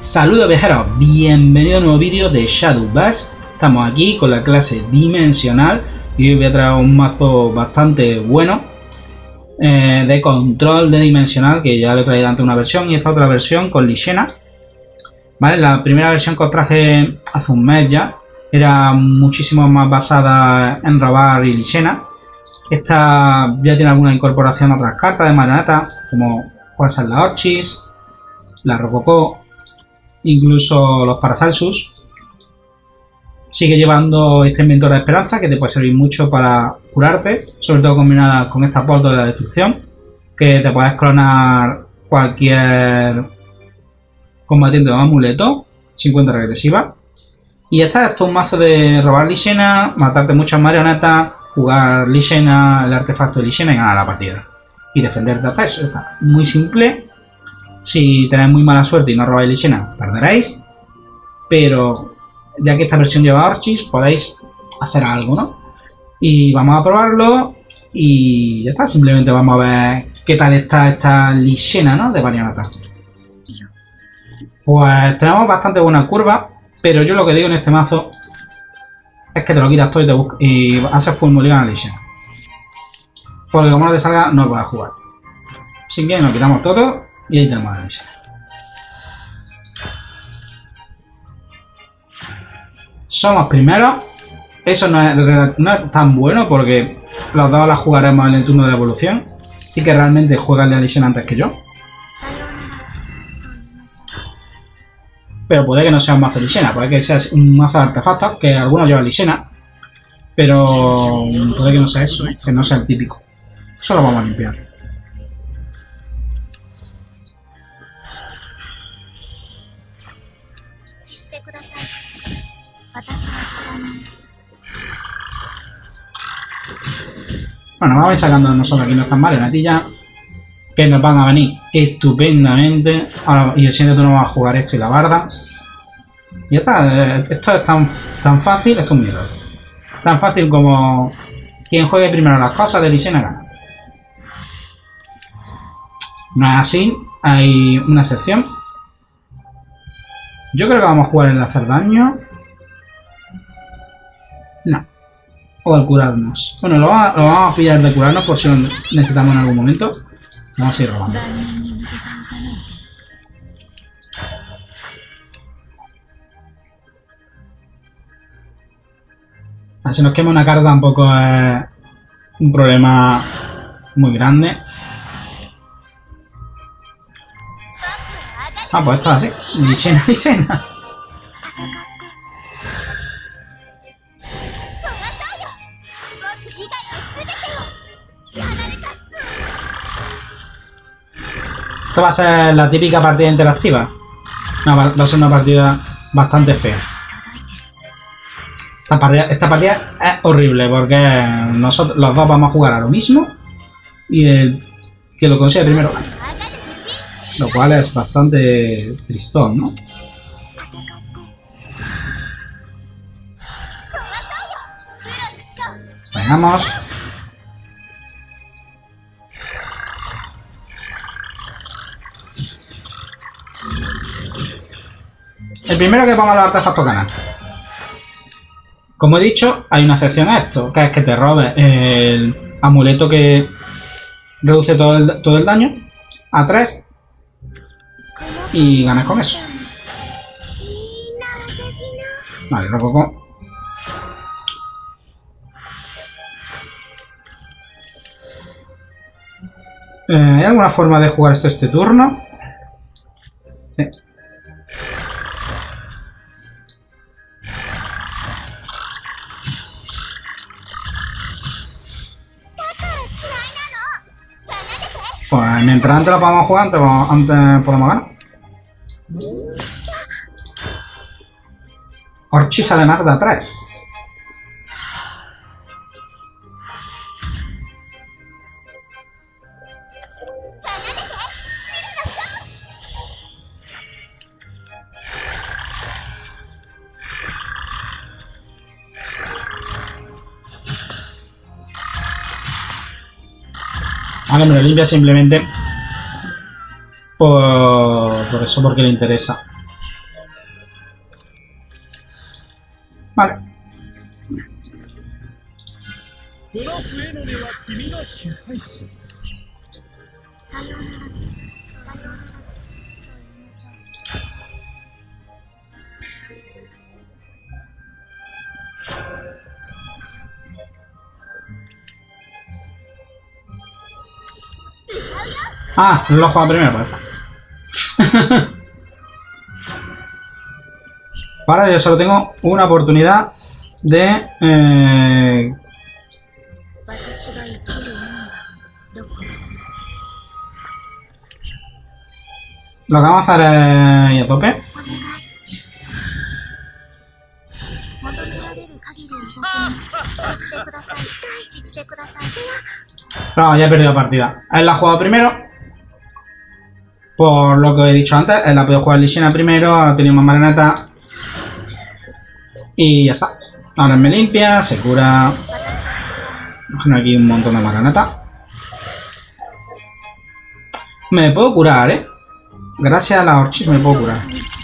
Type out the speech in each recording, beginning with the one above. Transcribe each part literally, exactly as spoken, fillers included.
Saludos viajeros, bienvenido a un nuevo vídeo de Shadowverse. Estamos aquí con la clase dimensional y hoy voy a traer un mazo bastante bueno eh, de control de dimensional, que ya lo he traído antes una versión y esta otra versión con Lishena. Vale, la primera versión que os traje hace un mes ya era muchísimo más basada en robar y Lishena. Esta ya tiene alguna incorporación a otras cartas de marioneta, como puede ser la Orchis, la Rococó, incluso los Paracelsus. Sigue llevando este inventor de esperanza, que te puede servir mucho para curarte, sobre todo combinada con esta porto de la destrucción, que te puedes clonar cualquier combatiente o amuleto sin cuenta regresiva. Y esta es todo un mazo de robar Lishena, matarte muchas marionetas, jugar Lishena, el artefacto de Lishena y ganar la partida. Y defenderte hasta eso. Está muy simple. Si tenéis muy mala suerte y no robáis Lishena, perderéis. Pero ya que esta versión lleva Orchis, podéis hacer algo, ¿no? Y vamos a probarlo. Y ya está. Simplemente vamos a ver qué tal está esta Lishena, ¿no? De marioneta. Pues tenemos bastante buena curva. Pero yo lo que digo en este mazo es que te lo quitas todo y, te busca, y haces full mulligan a Lishena. Porque como no te salga, no vas a jugar. Así que nos quitamos todo y ahí tenemos a Lishena. Somos primeros. Eso no es, no es tan bueno porque los dos las jugaremos en el turno de la evolución. Así que realmente juega el de Lishena antes que yo. Pero puede que no sea un mazo de Lishena, puede que sea un mazo de artefactos, que algunos llevan Lishena, pero puede que no sea eso, que no sea el típico. Eso lo vamos a limpiar. Bueno, vamos a ir sacando nosotros aquí nuestras marionetillas, que nos van a venir estupendamente. Ahora, y el siguiente turno vamos a jugar esto y la barda. Y ya está. Esto es tan, tan fácil. Esto es muy raro. Tan fácil como quien juegue primero las cosas de Lishena gana. No es así. Hay una excepción. Yo creo que vamos a jugar en el hacer daño. No. O al curarnos. Bueno, lo, va, lo vamos a pillar de curarnos por si lo necesitamos en algún momento. Vamos a ir robando. A ver, si nos quema una carta tampoco es un problema muy grande. Ah, pues esto es así. Lishena, Lishena. ¿Esto va a ser la típica partida interactiva? No, va a ser una partida bastante fea. Esta partida, esta partida es horrible porque nosotros los dos vamos a jugar a lo mismo y el que lo consiga primero gana. Lo cual es bastante tristón, ¿no? Vengamos. El primero que ponga los artefactos gana. Como he dicho, hay una excepción a esto, que es que te robes el amuleto que reduce todo el, todo el daño a tres y ganas con eso. Vale, Rococó. Eh, ¿Hay alguna forma de jugar esto este turno? Sí. Pues mientras antes lo podamos jugar, antes, antes podemos ganar. Orchis además da tres. Ahora me lo limpia simplemente por, por eso, porque le interesa. Ah, no lo he jugado primero, pues está. Ahora yo solo tengo una oportunidad de... Eh... Lo que vamos a hacer es ir a tope. No, ya he perdido partida. Él la ha jugado primero. Por lo que he dicho antes, él ha podido jugar Lishina primero, ha tenido más marioneta. Y ya está. Ahora me limpia, se cura. Dejan aquí un montón de marioneta. Me puedo curar, ¿eh? Gracias a la Orchis me puedo curar.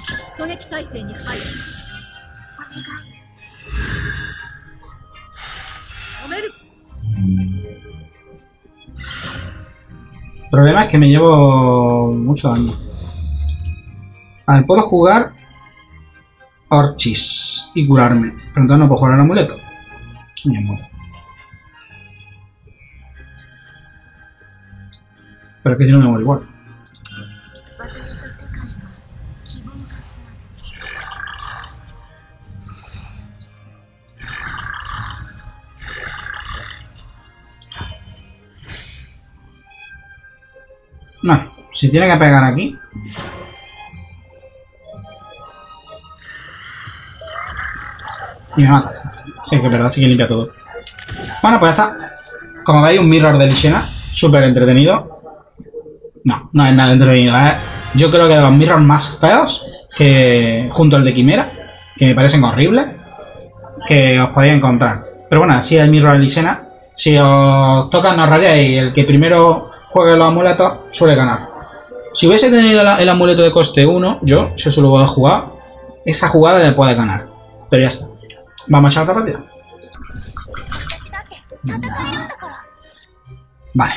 El problema es que me llevo mucho daño. A ver, puedo jugar Orchis y curarme, pero entonces no puedo jugar el amuleto. Me muero. Pero es que si no me muero igual. No, si tiene que pegar aquí. Y me mata. Sí, que es verdad, sí que limpia todo. Bueno, pues ya está. Como veis, un mirror de Lishina. Súper entretenido. No, no es nada entretenido. ¿eh? Yo creo que de los mirrors más feos, que junto al de Quimera, que me parecen horribles, que os podéis encontrar. Pero bueno, así el mirror de Lishina. Si os toca, no rayéis. El que primero juegue los amuletos suele ganar. Si hubiese tenido el amuleto de coste uno, yo, si eso lo voy a jugar, esa jugada le puede ganar. Pero ya está. Vamos a echar otra partida. Vale.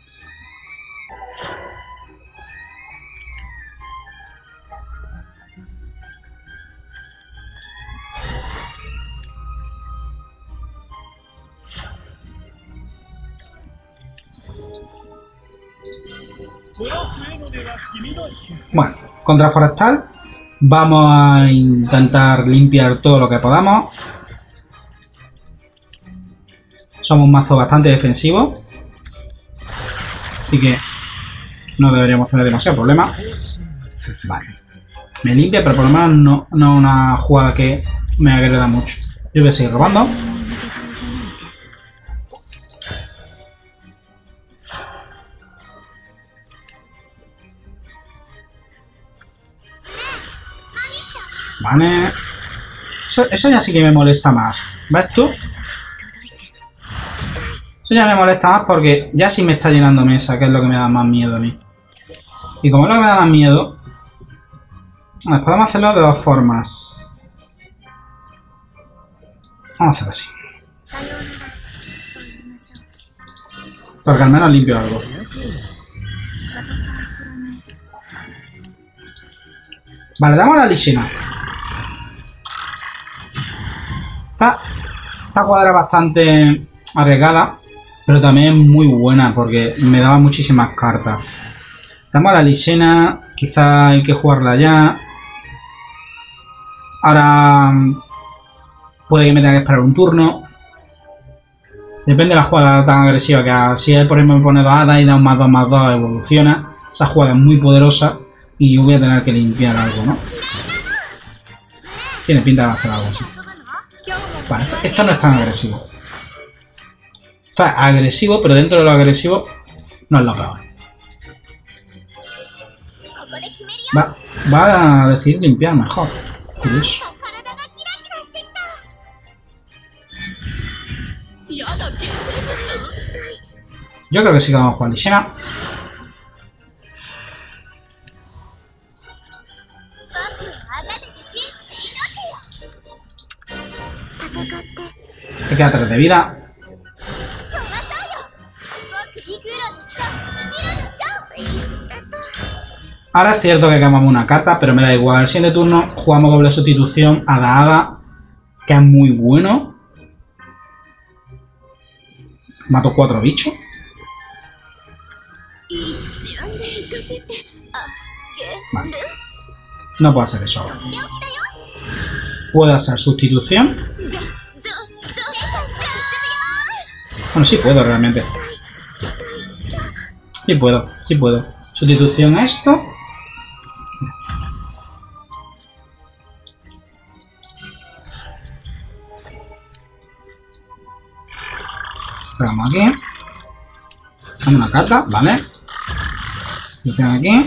Bueno, contra Forestal vamos a intentar limpiar todo lo que podamos. Somos un mazo bastante defensivo, así que no deberíamos tener demasiado problema. Vale, me limpia, pero por lo menos no, no una jugada que me agreda mucho. Yo voy a seguir robando. Vale. Eso, eso ya sí que me molesta más. ¿Ves tú? Eso ya me molesta más porque ya sí me está llenando mesa, que es lo que me da más miedo a mí. Y como es lo que me da más miedo, podemos hacerlo de dos formas. Vamos a hacerlo así. Porque al menos limpio algo. Vale, damos la Lishina. Esta, esta cuadra es bastante arriesgada, pero también es muy buena porque me daba muchísimas cartas. Damos a la Lishina, quizá hay que jugarla ya. Ahora puede que me tenga que esperar un turno. Depende de la jugada tan agresiva que haga. Si él por ejemplo me pone dos hadas y da un más dos más dos, evoluciona. Esa jugada es muy poderosa y yo voy a tener que limpiar algo, ¿no? Tiene pinta de hacer algo así. Vale, esto, esto no es tan agresivo. Esto es agresivo, pero dentro de lo agresivo no es lo peor. Va, va a decidir limpiar mejor. Curioso. Yo creo que sí que vamos a jugar Lishina. Se queda tres de vida. Ahora es cierto que quemamos una carta, pero me da igual. El siguiente turno jugamos doble sustitución a la hada, que es muy bueno. Mato cuatro bichos. Vale. No puedo hacer eso ahora. ¿Puedo hacer sustitución? Bueno, sí puedo realmente. Sí puedo, sí puedo. Sustitución a esto. Pegamos aquí. Dame una carta, vale. Sustitución aquí.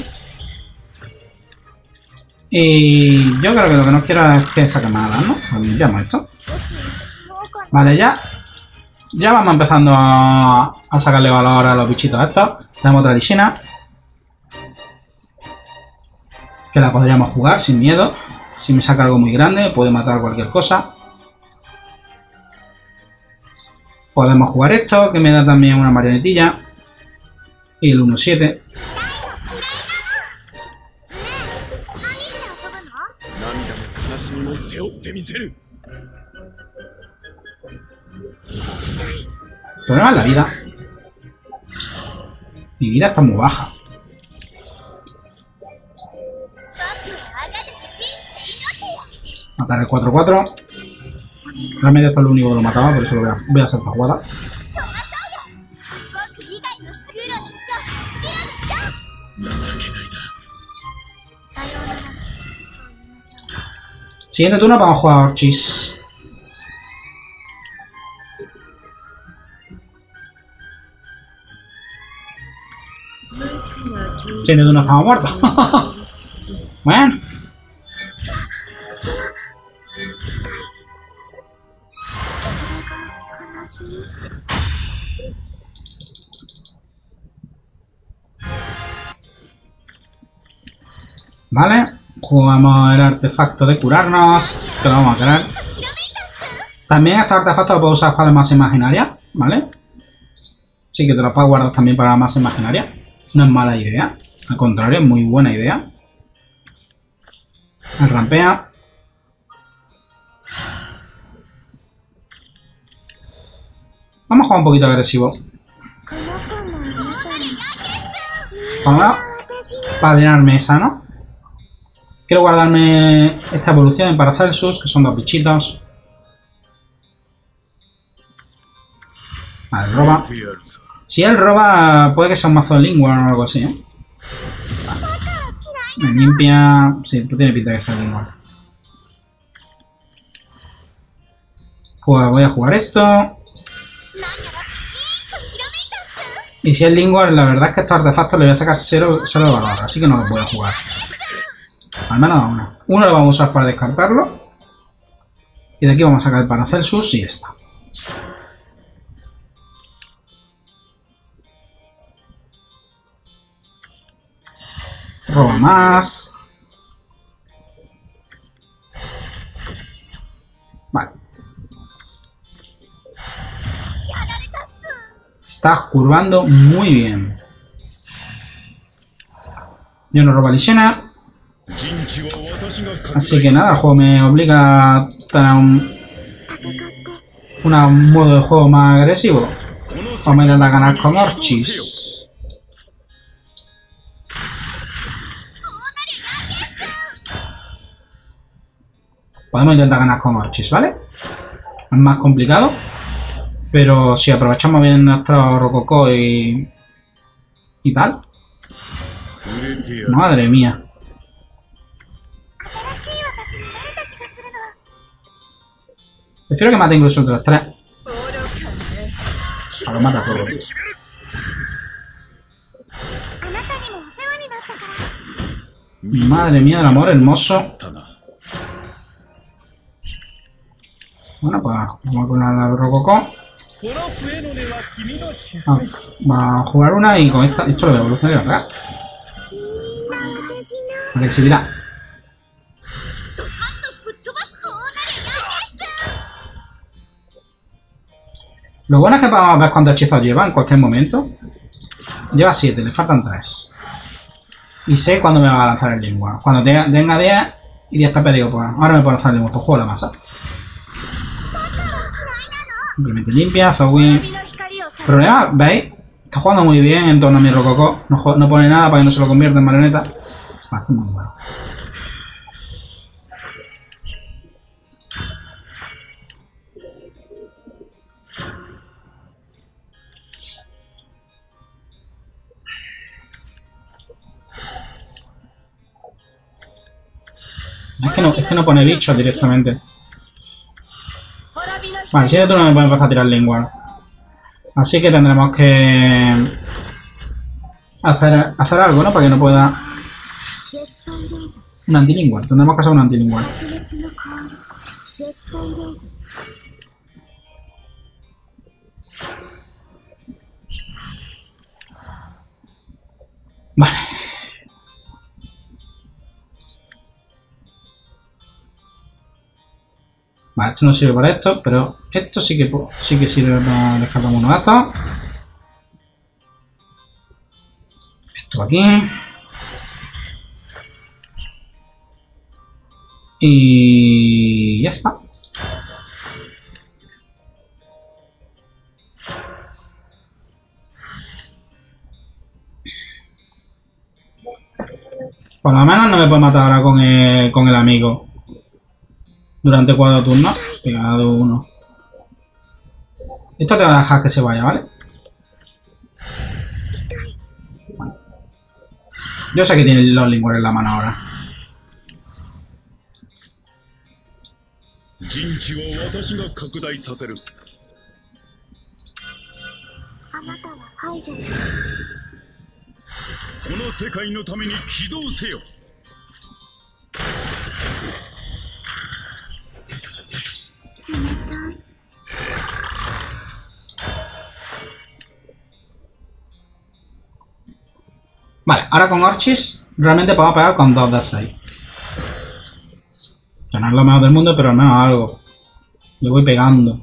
Y yo creo que lo que nos quiero es que saque más, ¿no? Pues limpiamos esto. Vale, ya. Ya vamos empezando a, a sacarle valor a los bichitos estos. Tenemos otra lisina. Que la podríamos jugar sin miedo. Si me saca algo muy grande, puede matar cualquier cosa. Podemos jugar esto, que me da también una marionetilla. Y el uno siete. El problema es la vida. Mi vida está muy baja. Matar el cuatro cuatro. Realmente esto es lo único que lo mataba, por eso lo voy a, voy a hacer esta jugada. Siguiente turno vamos a jugar a Orchis. Siguiente turno estamos muertos. Bueno. Vale, jugamos el artefacto de curarnos, que lo vamos a crear. También este artefacto lo puedo usar para la masa imaginaria, ¿vale? Sí que te lo puedo guardar también para la masa imaginaria. No es mala idea, al contrario, es muy buena idea. El rampea. Vamos a jugar un poquito agresivo. Vamos para llenarme esa, ¿no? Quiero guardarme esta evolución en Paracelsus, que son dos bichitos. Vale, roba. Si él roba, puede que sea un mazo de Lingua o algo así, ¿eh? Vale. Me limpia. Sí, tiene pinta que sea Lingua. Pues voy a jugar esto. Y si es Lingua, la verdad es que estos artefactos le voy a sacar cero, cero de valor, así que no los voy a jugar. Al menos a uno. Uno lo vamos a usar para descartarlo. Y de aquí vamos a sacar el Paracelsus y esta. Roba más. Vale. Estás curvando muy bien. Yo no robo a Lishena. Así que nada, el juego me obliga a tener un, una, un modo de juego más agresivo. Vamos a intentar ganar con Orchis. Podemos intentar ganar con Orchis, ¿vale? Es más complicado. Pero si aprovechamos bien nuestro Rococó y, y tal. Madre mía. Prefiero que mate incluso otros tres. Ahora mata todo. Madre mía del amor hermoso. Bueno, pues vamos con la Rococó. Vamos, vamos a jugar una y con esta, esto lo voy a evolucionar y arreglar. Agresividad. Lo bueno es que podemos ver cuántos hechizos lleva en cualquier momento. Lleva siete, le faltan tres. Y sé cuándo me va a lanzar el Lingua. Cuando tenga, tenga diez y diez P P digo, pues ahora me puedo lanzar el Lingua. Pues juego la masa. Simplemente limpia, Zowie. Problema, ¿veis? Está jugando muy bien en torno a mi Rococó. No, no pone nada para que no se lo convierta en marioneta. Ah, esto es muy bueno. Es que no, es que no pone bichos directamente. Vale, si de turno me puede empezar a tirar Lingua. Así que tendremos que hacer, hacer algo, ¿no? Para que no pueda... Un antilingual. Tendremos que hacer un antilingual. Vale. Vale, esto no sirve para esto, pero esto sí que sí que sirve para descartar uno de estos. Esto aquí. Y ya está. Por lo menos no me puede matar ahora con el, con el amigo. Durante cuatro turnos. Pegado uno. Esto te va a dejar que se vaya, ¿vale? Vale. Yo sé que tiene los Lingua en la mano ahora. Vale, ahora con Orchis realmente podemos pegar con dos de seis. Que no es lo mejor del mundo, pero al menos algo. Le voy pegando.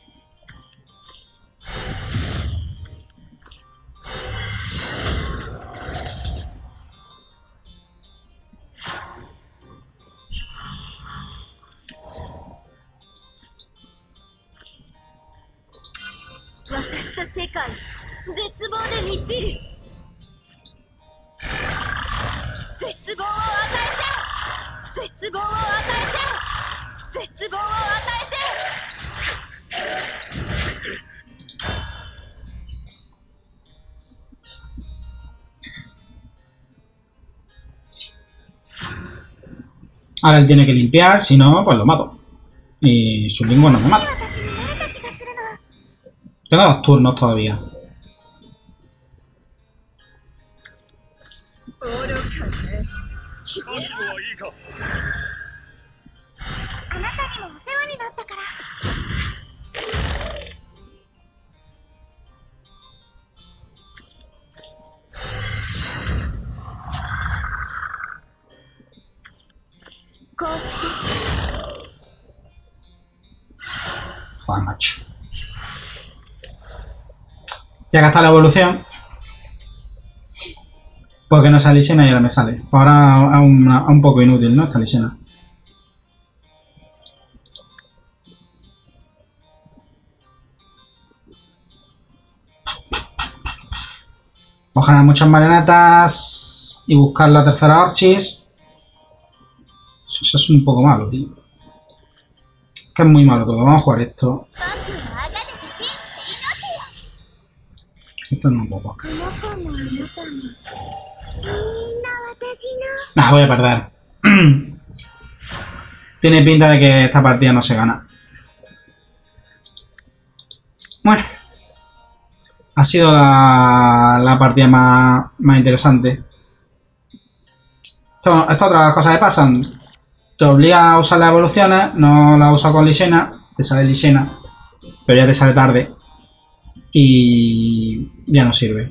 Ahora él tiene que limpiar, si no, pues lo mato. Y su Lingua no me mata. Tengo dos turnos todavía. Joder, macho. Ya que está la evolución. Porque no sale Lisena y ahora me sale. Ahora a un, a un poco inútil, ¿no? Esta Lisena. Voy a ganar muchas marionetas y buscar la tercera Orchis. Eso es un poco malo, tío. Que es muy malo todo. Vamos a jugar esto. Esto no es un poco. Nah, voy a perder. Tiene pinta de que esta partida no se gana. Bueno. Ha sido la, la partida más, más interesante. Esto, esto otras cosas que pasan. Te obliga a usar las evoluciones, no las usa con Lisena, te sale Lisena, pero ya te sale tarde y ya no sirve.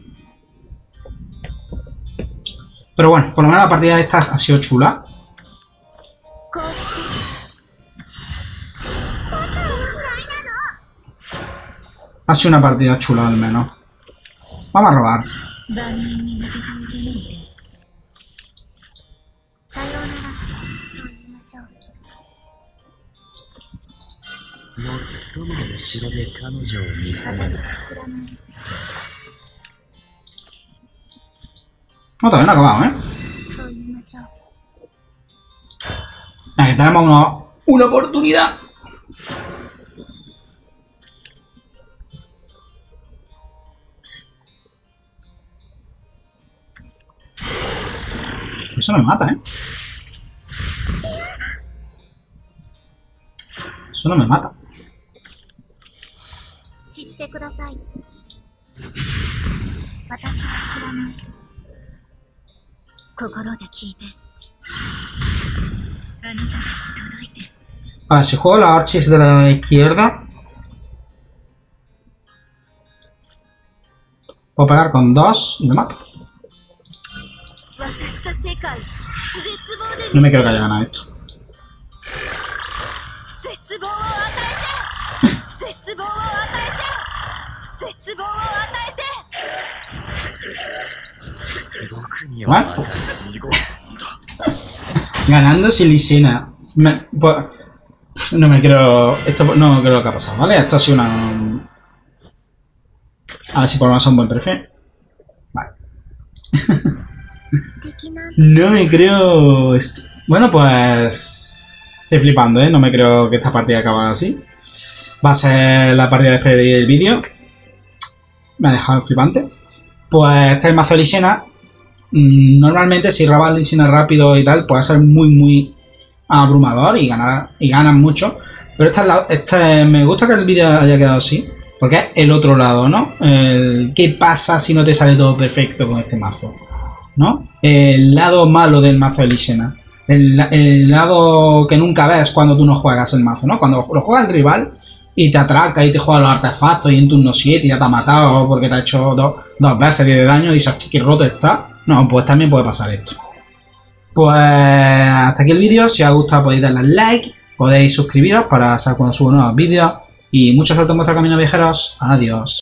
Pero bueno, por lo menos la partida de esta ha sido chula. Ha sido una partida chula al menos. Vamos a robar. No, todavía no ha acabado, ¿eh? Aquí tenemos una, una oportunidad. Eso no me mata, ¿eh? Eso no me mata. A ver, si juego la Archis de la izquierda, puedo pegar con dos y me mato. No me creo que haya ganado esto. ¿Vale? Ganando sin Lisina. Me, pues, no me creo. Esto no creo que ha pasado, ¿vale? Esto ha sido una. A ver si por lo menos un buen perfil. Vale. No me creo esto. Bueno, pues. Estoy flipando, ¿eh? No me creo que esta partida acabe así. Va a ser la partida de despedir el vídeo. Me ha dejado flipante. Pues este es el mazo de Lisena. Normalmente si robas Lisena rápido y tal, puede ser muy muy abrumador y ganar y ganan mucho. Pero esta es la, este, me gusta que el vídeo haya quedado así, porque es el otro lado, ¿no? El, ¿qué pasa si no te sale todo perfecto con este mazo? ¿No? El lado malo del mazo de Lisena. El, el lado que nunca ves cuando tú no juegas el mazo, ¿no? Cuando lo juega el rival y te atraca y te juega los artefactos y en turno siete ya te ha matado porque te ha hecho dos, dos veces diez de daño y dices, qué roto está. No, pues también puede pasar esto. Pues hasta aquí el vídeo. Si os ha gustado podéis darle al like, podéis suscribiros para saber cuando subo nuevos vídeos. Y mucha suerte en vuestro camino, viajeros. Adiós.